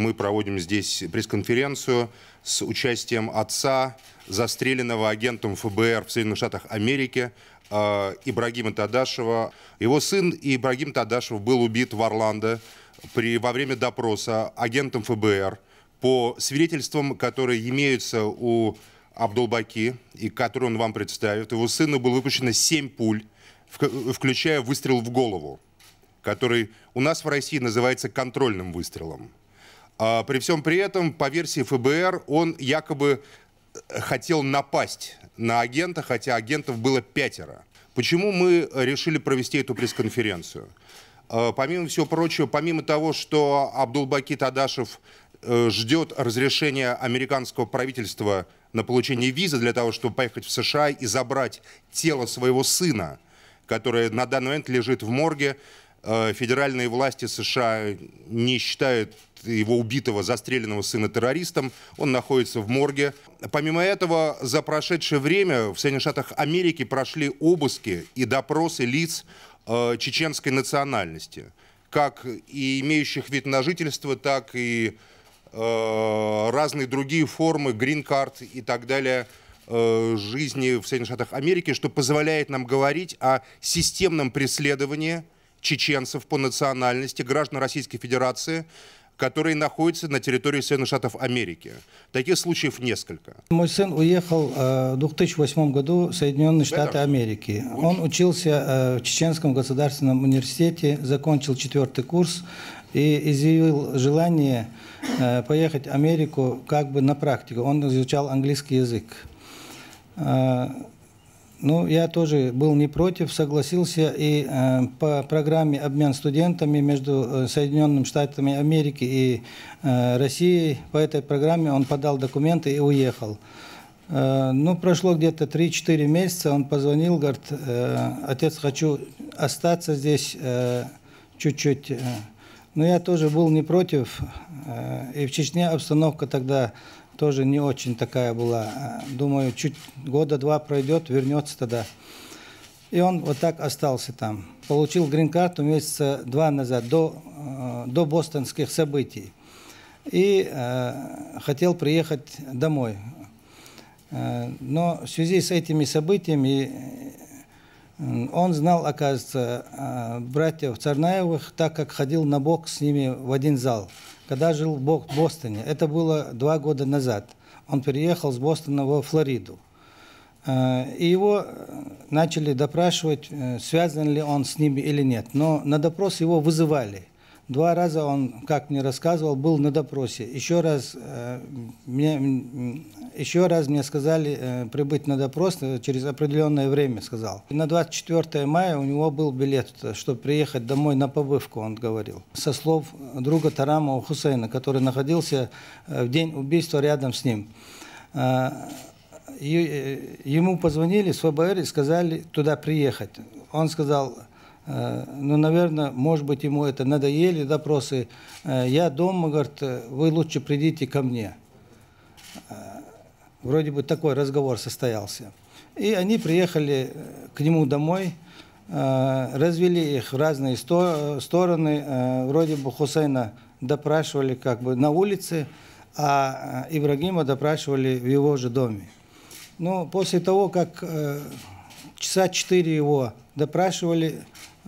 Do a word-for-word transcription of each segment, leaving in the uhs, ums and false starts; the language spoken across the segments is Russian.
мы проводим здесь пресс-конференцию с участием отца застреленного агентом эф бэ эр в Соединенных Штатах Америки э, Ибрагима Тадашева. Его сын Ибрагим Тадашев был убит в Орландо при, во время допроса агентом эф бэ эр. По свидетельствам, которые имеются у Абдулбаки, и которые он вам представит, его сыну было выпущено семь пуль, включая выстрел в голову, который у нас в России называется контрольным выстрелом. А при всем при этом, по версии эф бэ эр, он якобы хотел напасть на агента, хотя агентов было пятеро. Почему мы решили провести эту пресс-конференцию? Помимо всего прочего, помимо того, что Абдулбаки Тадашев ждет разрешения американского правительства на получение визы для того, чтобы поехать в США и забрать тело своего сына, которое на данный момент лежит в морге. Федеральные власти США не считают его убитого, застреленного сына террористом. Он находится в морге. Помимо этого, за прошедшее время в Соединенных Штатах Америки прошли обыски и допросы лиц э, чеченской национальности, как и имеющих вид на жительство, так и э, разные другие формы, грин-карт и так далее, э, жизни в Соединенных Штатах Америки, что позволяет нам говорить о системном преследовании чеченцев по национальности, граждан Российской Федерации, которые находятся на территории Соединенных Штатов Америки. Таких случаев несколько. Мой сын уехал э, в две тысячи восьмом году в Соединенные Штаты Америки. Он учился э, в Чеченском государственном университете, закончил четвертый курс и изъявил желание э, поехать в Америку как бы на практику. Он изучал английский язык. Э, Ну, я тоже был не против, согласился, и э, по программе «Обмен студентами» между Соединенными Штатами Америки и э, Россией, по этой программе он подал документы и уехал. Э, ну, прошло где-то три-четыре месяца, он позвонил, говорит, э, отец, хочу остаться здесь э, чуть-чуть. Но я тоже был не против, э, и в Чечне обстановка тогда тоже не очень такая была. Думаю, чуть года два пройдет, вернется тогда. И он вот так остался там. Получил грин-карту месяца два назад, до, до бостонских событий. И э, хотел приехать домой. Но в связи с этими событиями он знал, оказывается, братьев Царнаевых, так как ходил на бокс с ними в один зал, когда жил в Бостоне. Это было два года назад. Он переехал с Бостона во Флориду. И его начали допрашивать, связан ли он с ними или нет. Но на допрос его вызывали. Два раза он, как мне рассказывал, был на допросе. Еще раз, мне, еще раз мне сказали прибыть на допрос через определенное время, сказал. На двадцать четвёртое мая у него был билет, чтобы приехать домой на побывку, он говорил. Со слов друга Тарамова Хусейна, который находился в день убийства рядом с ним. Ему позвонили с эф бэ эр и сказали туда приехать. Он сказал: ну, наверное, может быть, ему это надоели допросы. Я дома, говорит, вы лучше придите ко мне. Вроде бы такой разговор состоялся. И они приехали к нему домой, развели их в разные стороны. Вроде бы Хусейна допрашивали как бы на улице, а Ибрагима допрашивали в его же доме. Но после того, как часа четыре его допрашивали,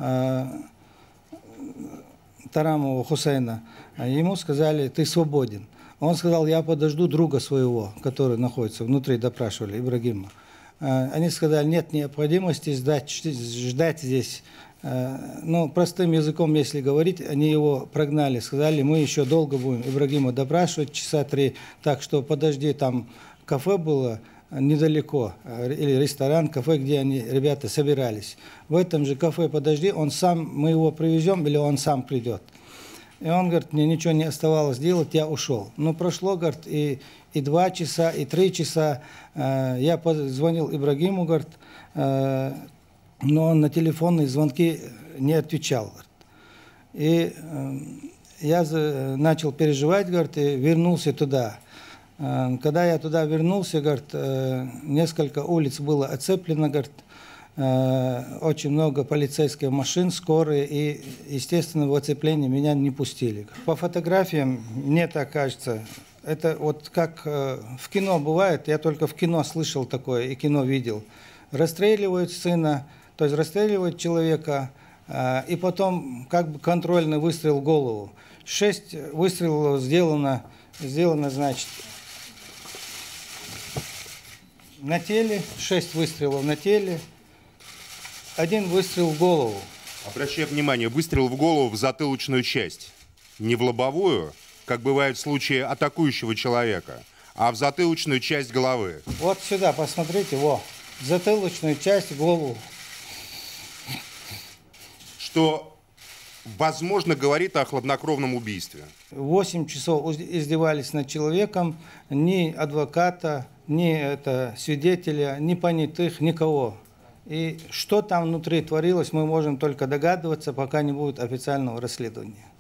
Тарамова Хусейна, ему сказали: ты свободен. Он сказал: я подожду друга своего, который находится внутри, допрашивали Ибрагима. Они сказали: нет необходимости ждать, ждать здесь. Ну, простым языком, если говорить, они его прогнали, сказали: мы еще долго будем Ибрагима допрашивать, часа три, так что подожди, там кафе было недалеко, или ресторан, кафе, где они, ребята, собирались. В этом же кафе подожди, он сам, мы его привезем, или он сам придет. И он говорит: мне ничего не оставалось делать, я ушел. Но прошло, говорит, и, и два часа, и три часа. Э, я позвонил Ибрагиму, говорит, э, но он на телефонные звонки не отвечал. Говорит. И э, я за, начал переживать, говорит, и вернулся туда. Когда я туда вернулся, говорит, несколько улиц было оцеплено, говорит, э, очень много полицейских машин, скорые, и, естественно, в оцепление меня не пустили. По фотографиям, мне так кажется, это вот как э, в кино бывает, я только в кино слышал такое и кино видел. Расстреливают сына, то есть расстреливают человека, э, и потом как бы контрольный выстрел в голову. Шесть выстрелов сделано, сделано, значит, на теле, шесть выстрелов на теле, один выстрел в голову. Обращаю внимание, выстрел в голову в затылочную часть, не в лобовую, как бывает в случае атакующего человека, а в затылочную часть головы. Вот сюда, посмотрите, во, затылочную часть, голову. Что, возможно, говорит о хладнокровном убийстве. Восемь часов издевались над человеком, ни адвоката, ни это, свидетеля, ни понятых, никого. И что там внутри творилось, мы можем только догадываться, пока не будет официального расследования.